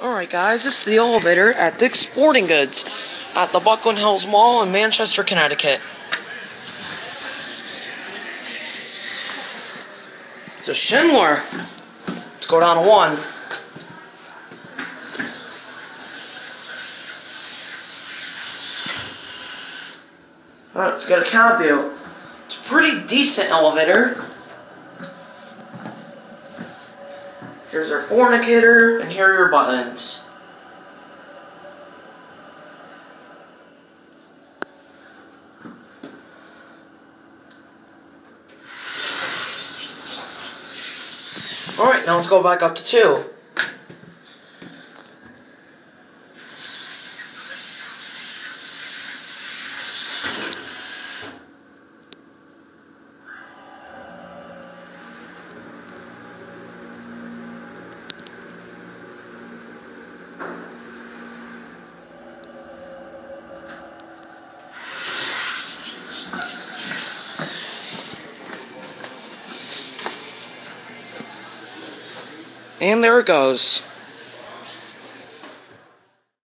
Alright guys, this is the elevator at Dick's Sporting Goods at the Buckland Hills Mall in Manchester, Connecticut. It's a Schindler. Let's go down to 1. Alright, let's get a cab view. It's a pretty decent elevator. Here's our fornicator, and here are your buttons. Alright, now let's go back up to 2. And there it goes.